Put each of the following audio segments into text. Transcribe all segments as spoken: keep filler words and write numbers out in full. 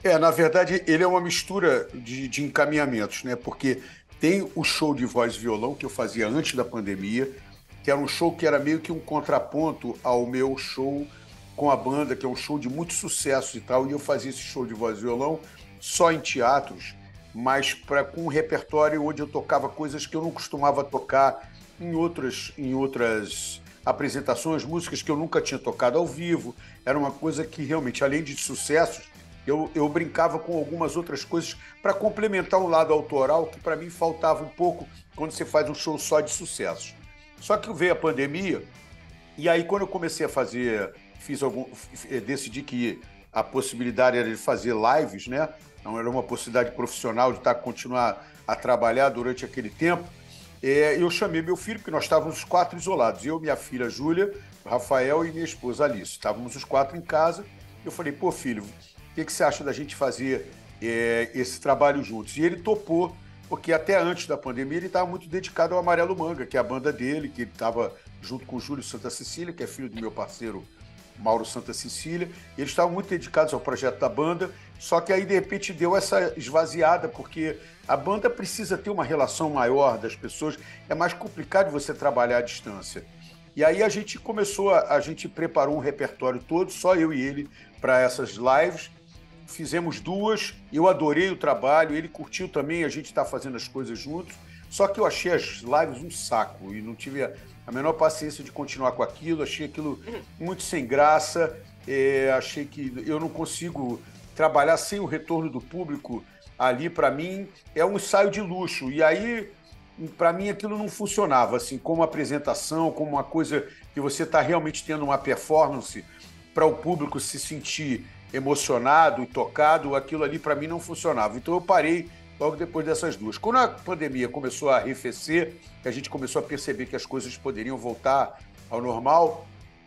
É, na verdade, ele é uma mistura de, de encaminhamentos, né? Porque tem o show de voz e violão que eu fazia antes da pandemia, que era um show que era meio que um contraponto ao meu show com a banda, que é um show de muito sucesso e tal, e eu fazia esse show de voz e violão só em teatros, mas pra, com um repertório onde eu tocava coisas que eu não costumava tocar em outras, em outras apresentações, músicas que eu nunca tinha tocado ao vivo. Era uma coisa que realmente, além de sucessos, eu, eu brincava com algumas outras coisas para complementar um lado autoral que para mim faltava um pouco quando você faz um show só de sucessos. Só que veio a pandemia, e aí quando eu comecei a fazer, fiz algum, decidi que a possibilidade era de fazer lives, né? Não era uma possibilidade profissional de estar continuar a trabalhar durante aquele tempo. É, eu chamei meu filho, porque nós estávamos os quatro isolados, eu, minha filha Júlia, Rafael e minha esposa Alice. Estávamos os quatro em casa. Eu falei, pô, filho, o que, que você acha da gente fazer é, esse trabalho juntos? E ele topou, porque até antes da pandemia ele estava muito dedicado ao Amarelo Manga, que é a banda dele, que ele estava junto com o Júlio Santa Cecília, que é filho do meu parceiro Mauro Santa Cecília. Eles estavam muito dedicados ao projeto da banda, só que aí, de repente, deu essa esvaziada, porque a banda precisa ter uma relação maior das pessoas, é mais complicado você trabalhar à distância. E aí a gente começou, a, a gente preparou um repertório todo, só eu e ele, para essas lives. Fizemos duas, eu adorei o trabalho, ele curtiu também, a gente está fazendo as coisas juntos, só que eu achei as lives um saco e não tive a, a menor paciência de continuar com aquilo, achei aquilo muito sem graça, é, achei que eu não consigo trabalhar sem o retorno do público ali, para mim, é um ensaio de luxo, e aí, para mim, aquilo não funcionava, assim, como apresentação, como uma coisa que você está realmente tendo uma performance para o público se sentir emocionado e tocado, aquilo ali para mim não funcionava. Então eu parei logo depois dessas duas. Quando a pandemia começou a arrefecer, que a gente começou a perceber que as coisas poderiam voltar ao normal,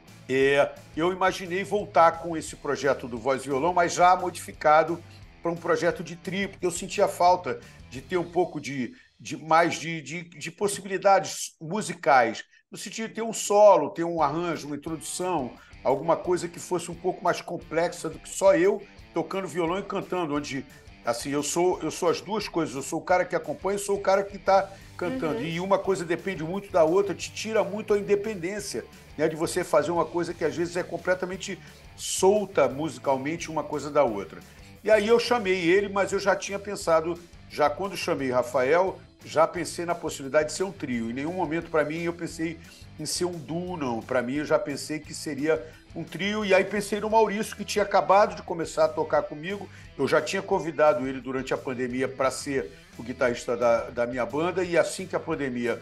é, eu imaginei voltar com esse projeto do Voz e Violão, mas já modificado para um projeto de trio, porque eu sentia falta de ter um pouco de, de mais de, de, de possibilidades musicais, no sentido de ter um solo, ter um arranjo, uma introdução, alguma coisa que fosse um pouco mais complexa do que só eu tocando violão e cantando, onde, assim, eu sou, eu sou as duas coisas, eu sou o cara que acompanha e sou o cara que está cantando. Uhum. E uma coisa depende muito da outra, te tira muito a independência, né, de você fazer uma coisa que às vezes é completamente solta musicalmente uma coisa da outra. E aí eu chamei ele, mas eu já tinha pensado, já quando chamei Rafael, já pensei na possibilidade de ser um trio. Em nenhum momento, para mim, eu pensei em ser um duo, não. Para mim, eu já pensei que seria um trio. E aí pensei no Maurício, que tinha acabado de começar a tocar comigo. Eu já tinha convidado ele durante a pandemia para ser o guitarrista da, da minha banda. E assim que a pandemia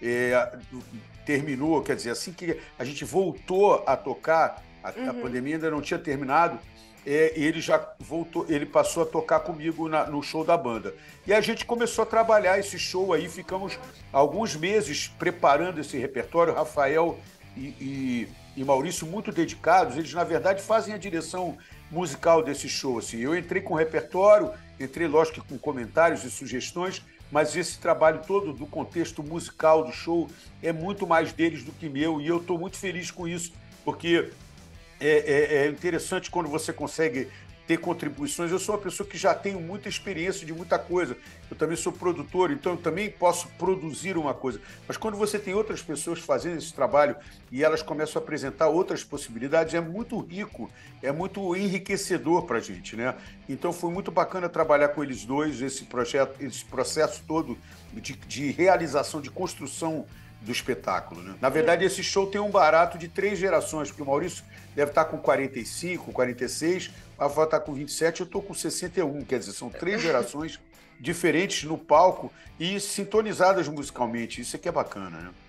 é, terminou, quer dizer, assim que a gente voltou a tocar, a, uhum. a pandemia ainda não tinha terminado, É, ele já voltou, ele passou a tocar comigo na, no show da banda. E a gente começou a trabalhar esse show aí, ficamos alguns meses preparando esse repertório. Rafael e, e, e Maurício muito dedicados, eles na verdade fazem a direção musical desse show. Assim. Eu entrei com o repertório, entrei lógico com comentários e sugestões, mas esse trabalho todo do contexto musical do show é muito mais deles do que meu, e eu estou muito feliz com isso, porque É, é, é interessante quando você consegue ter contribuições. Eu sou uma pessoa que já tenho muita experiência de muita coisa. Eu também sou produtor, então eu também posso produzir uma coisa. Mas quando você tem outras pessoas fazendo esse trabalho e elas começam a apresentar outras possibilidades, é muito rico, é muito enriquecedor para a gente, né? Então foi muito bacana trabalhar com eles dois, esse projeto, esse processo todo de, de realização, de construção do espetáculo, né? Na verdade, esse show tem um barato de três gerações, porque o Maurício deve estar com quarenta e cinco, quarenta e seis, o Rafael está com vinte e sete, eu estou com sessenta e um, quer dizer, são três gerações diferentes no palco e sintonizadas musicalmente, isso aqui é bacana, né?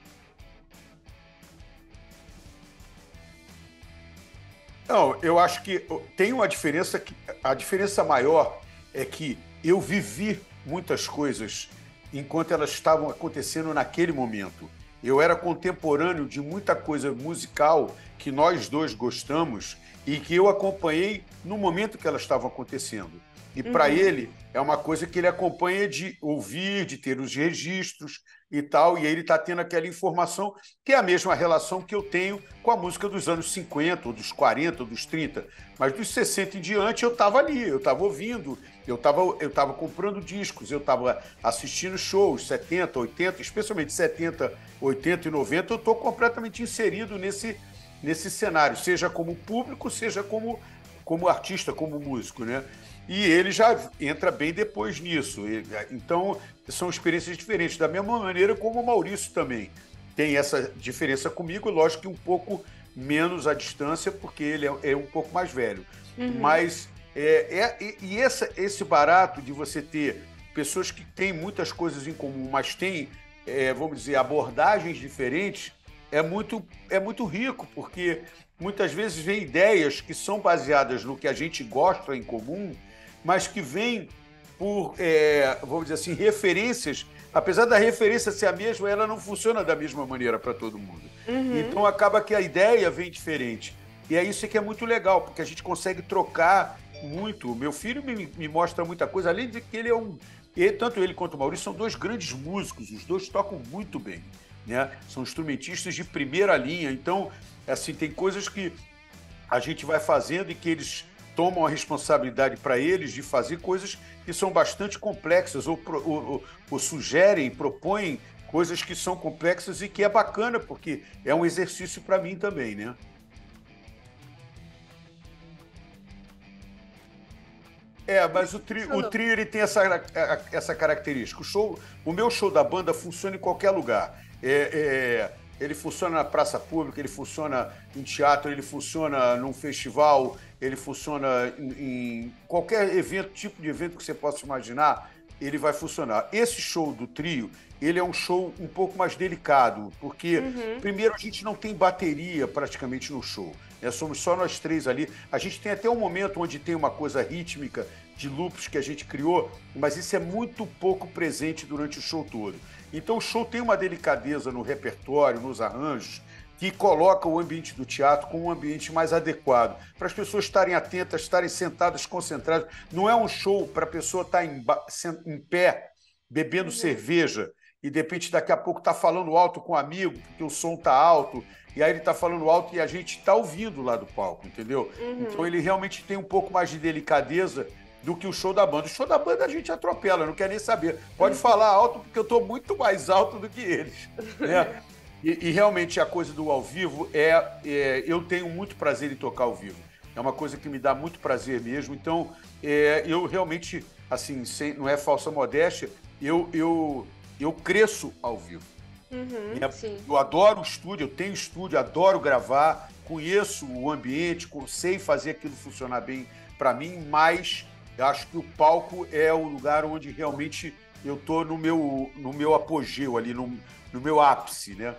Não, eu acho que tem uma diferença, que a diferença maior é que eu vivi muitas coisas enquanto elas estavam acontecendo naquele momento. Eu era contemporâneo de muita coisa musical que nós dois gostamos e que eu acompanhei no momento que elas estavam acontecendo. E para Uhum. ele é uma coisa que ele acompanha de ouvir, de ter os registros e tal, e aí ele está tendo aquela informação que é a mesma relação que eu tenho com a música dos anos cinquenta, ou dos quarenta, ou dos trinta. Mas dos sessenta em diante eu estava ali, eu estava ouvindo, eu estava eu tava comprando discos, eu estava assistindo shows, setenta, oitenta, especialmente setenta, oitenta e noventa, eu estou completamente inserido nesse, nesse cenário, seja como público, seja como, como artista, como músico, né? E ele já entra bem depois nisso. Então, são experiências diferentes. Da mesma maneira como o Maurício também tem essa diferença comigo, lógico que um pouco menos à distância, porque ele é, é um pouco mais velho. Uhum. Mas, é, é, e essa, esse barato de você ter pessoas que têm muitas coisas em comum, mas têm, é, vamos dizer, abordagens diferentes, é muito, é muito rico, porque muitas vezes vem ideias que são baseadas no que a gente gosta em comum, mas que vem por, é, vamos dizer assim, referências. Apesar da referência ser a mesma, ela não funciona da mesma maneira para todo mundo. Uhum. Então acaba que a ideia vem diferente. E é isso que é muito legal, porque a gente consegue trocar muito. Meu filho me, me mostra muita coisa, além de que ele é um. Ele, tanto ele quanto o Maurício são dois grandes músicos, os dois tocam muito bem. Né? São instrumentistas de primeira linha. Então, assim, tem coisas que a gente vai fazendo e que eles tomam a responsabilidade para eles de fazer coisas que são bastante complexas ou, ou, ou, ou sugerem, propõem coisas que são complexas e que é bacana, porque é um exercício para mim também, né? É, mas o trio, o trio ele tem essa, essa característica. O, show, o meu show da banda funciona em qualquer lugar. É, é, ele funciona na praça pública, ele funciona em teatro, ele funciona num festival, ele funciona em, em qualquer evento, tipo de evento que você possa imaginar, ele vai funcionar. Esse show do trio, ele é um show um pouco mais delicado, porque, Uhum. primeiro, a gente não tem bateria praticamente no show. Né? Somos só nós três ali. A gente tem até um momento onde tem uma coisa rítmica de loops que a gente criou, mas isso é muito pouco presente durante o show todo. Então o show tem uma delicadeza no repertório, nos arranjos, que coloca o ambiente do teatro como um ambiente mais adequado, para as pessoas estarem atentas, estarem sentadas, concentradas. Não é um show para a pessoa estar em, em pé, bebendo Uhum. cerveja, e de repente daqui a pouco está falando alto com um amigo, porque o som está alto, e aí ele está falando alto e a gente está ouvindo lá do palco, entendeu? Então Uhum. ele realmente tem um pouco mais de delicadeza do que o show da banda. O show da banda a gente atropela, não quer nem saber. Pode falar alto, porque eu estou muito mais alto do que eles. Né? E, e realmente a coisa do ao vivo é, é. Eu tenho muito prazer em tocar ao vivo. É uma coisa que me dá muito prazer mesmo. Então, é, eu realmente, assim, sem, não é falsa modéstia, eu, eu, eu cresço ao vivo. Uhum. Né? Sim. Eu adoro o estúdio, eu tenho estúdio, adoro gravar, conheço o ambiente, sei fazer aquilo funcionar bem para mim, mas eu acho que o palco é o lugar onde realmente eu estou no meu, no meu apogeu ali, no, no meu ápice, né?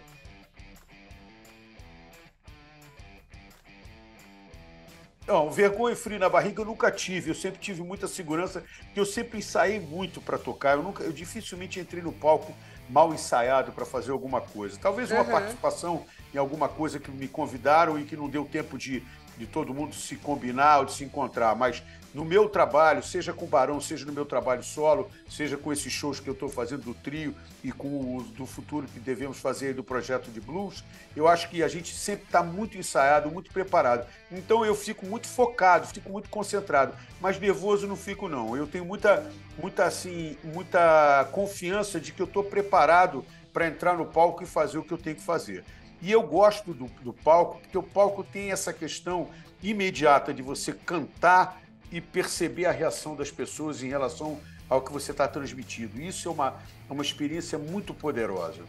Não, vergonha e frio na barriga eu nunca tive. Eu sempre tive muita segurança, porque eu sempre ensaiei muito para tocar. Eu, nunca, eu dificilmente entrei no palco mal ensaiado para fazer alguma coisa. Talvez uma Uhum. participação em alguma coisa que me convidaram e que não deu tempo de, de todo mundo se combinar ou de se encontrar. Mas no meu trabalho, seja com o Barão, seja no meu trabalho solo, seja com esses shows que eu estou fazendo do trio e com o do futuro que devemos fazer do projeto de blues, eu acho que a gente sempre está muito ensaiado, muito preparado. Então eu fico muito focado, fico muito concentrado, mas nervoso não fico não. Eu tenho muita, muita assim, muita confiança de que eu estou preparado para entrar no palco e fazer o que eu tenho que fazer. E eu gosto do, do palco, porque o palco tem essa questão imediata de você cantar e perceber a reação das pessoas em relação ao que você está transmitindo. Isso é uma, é uma experiência muito poderosa.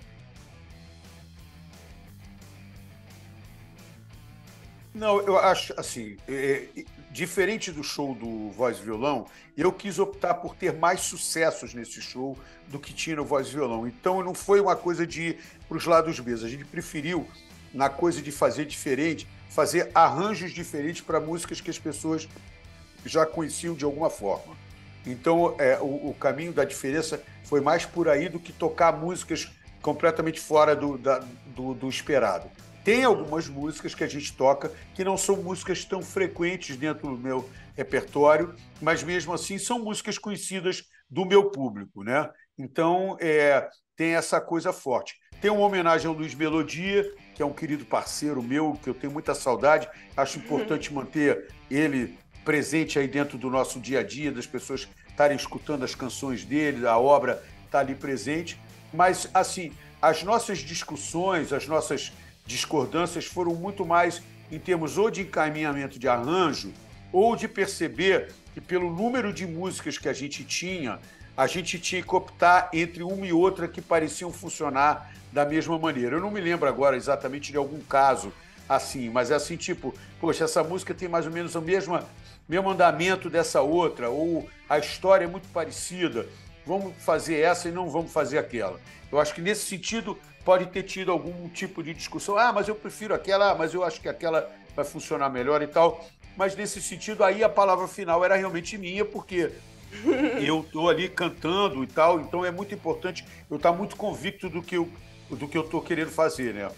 Não, eu acho assim, é, é, diferente do show do Voz e Violão, eu quis optar por ter mais sucessos nesse show do que tinha no Voz e Violão. Então não foi uma coisa de ir para os lados B. A gente preferiu, na coisa de fazer diferente, fazer arranjos diferentes para músicas que as pessoas já conheciam de alguma forma. Então é, o, o caminho da diferença foi mais por aí do que tocar músicas completamente fora do, da, do, do esperado. Tem algumas músicas que a gente toca que não são músicas tão frequentes dentro do meu repertório, mas mesmo assim são músicas conhecidas do meu público, né? Então, é, tem essa coisa forte. Tem uma homenagem ao Luiz Melodia, que é um querido parceiro meu, que eu tenho muita saudade. Acho importante manter ele presente aí dentro do nosso dia a dia, das pessoas estarem escutando as canções dele, a obra está ali presente. Mas, assim, as nossas discussões, as nossas discordâncias foram muito mais em termos ou de encaminhamento de arranjo ou de perceber que, pelo número de músicas que a gente tinha, a gente tinha que optar entre uma e outra que pareciam funcionar da mesma maneira. Eu não me lembro agora exatamente de algum caso assim, mas é assim, tipo, poxa, essa música tem mais ou menos o mesmo, mesmo andamento dessa outra, ou a história é muito parecida, vamos fazer essa e não vamos fazer aquela. Eu acho que nesse sentido pode ter tido algum tipo de discussão. Ah, mas eu prefiro aquela, ah, mas eu acho que aquela vai funcionar melhor e tal. Mas nesse sentido, aí a palavra final era realmente minha, porque eu estou ali cantando e tal, então é muito importante eu estar muito convicto do que eu do que eu estou querendo fazer, né?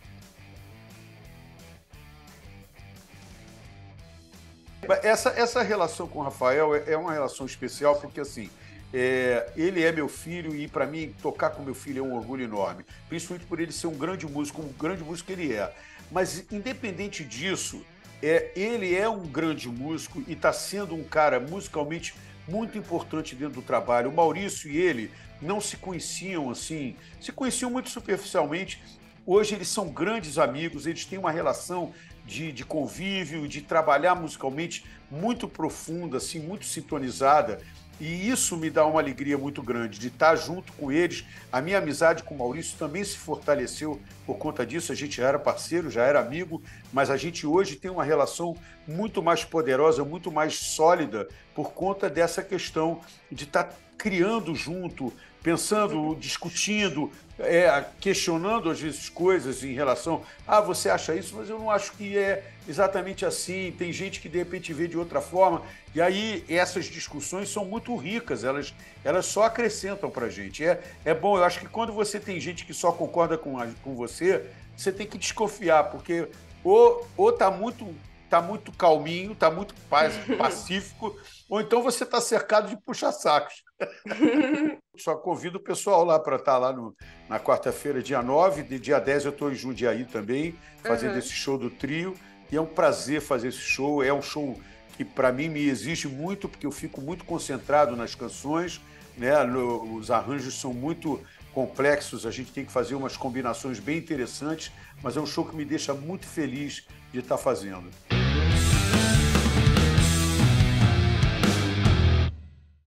Essa, essa relação com o Rafael é, é uma relação especial porque, assim, é, ele é meu filho e, para mim, tocar com meu filho é um orgulho enorme, principalmente por ele ser um grande músico, um grande músico ele é. Mas, independente disso, é, ele é um grande músico e está sendo um cara musicalmente muito importante dentro do trabalho. O Maurício e ele não se conheciam assim, se conheciam muito superficialmente. Hoje eles são grandes amigos, eles têm uma relação de, de convívio, de trabalhar musicalmente muito profunda, assim, muito sintonizada. E isso me dá uma alegria muito grande, de estar junto com eles. A minha amizade com o Maurício também se fortaleceu por conta disso. A gente já era parceiro, já era amigo, mas a gente hoje tem uma relação muito mais poderosa, muito mais sólida, por conta dessa questão de estar criando junto, pensando, discutindo, é, questionando às vezes coisas em relação ah, você acha isso, mas eu não acho que é exatamente assim, tem gente que de repente vê de outra forma, e aí essas discussões são muito ricas, elas, elas só acrescentam para a gente. É, é bom, eu acho que quando você tem gente que só concorda com, a, com você, você tem que desconfiar, porque ou, ou tá muito, tá muito calminho, tá muito paz, pacífico, ou então você está cercado de puxa-sacos. Só convido o pessoal lá para estar lá no, na quarta-feira, dia nove, de dia dez eu estou em Jundiaí também, fazendo uhum. esse show do trio, e é um prazer fazer esse show, é um show que para mim me exige muito, porque eu fico muito concentrado nas canções, né? No, os arranjos são muito complexos, a gente tem que fazer umas combinações bem interessantes, mas é um show que me deixa muito feliz de estar fazendo.